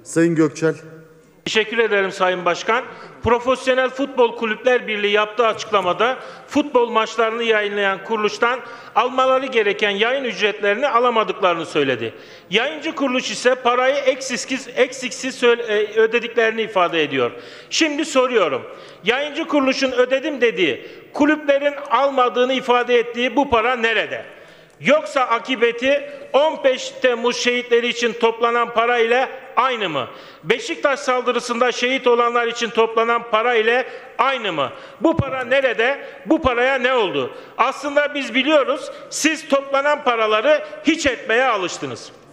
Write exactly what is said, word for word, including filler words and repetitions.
Sayın Gökçel. Teşekkür ederim Sayın Başkan. Profesyonel Futbol Kulüpler Birliği yaptığı açıklamada futbol maçlarını yayınlayan kuruluştan almaları gereken yayın ücretlerini alamadıklarını söyledi. Yayıncı kuruluş ise parayı eksiksiz, eksiksiz ödediklerini ifade ediyor. Şimdi soruyorum. Yayıncı kuruluşun ödedim dediği, kulüplerin almadığını ifade ettiği bu para nerede? Yoksa akıbeti on beş Temmuz şehitleri için toplanan para ile aynı mı? Beşiktaş saldırısında şehit olanlar için toplanan para ile aynı mı? Bu para nerede? Bu paraya ne oldu? Aslında biz biliyoruz, siz toplanan paraları hiç etmeye alıştınız.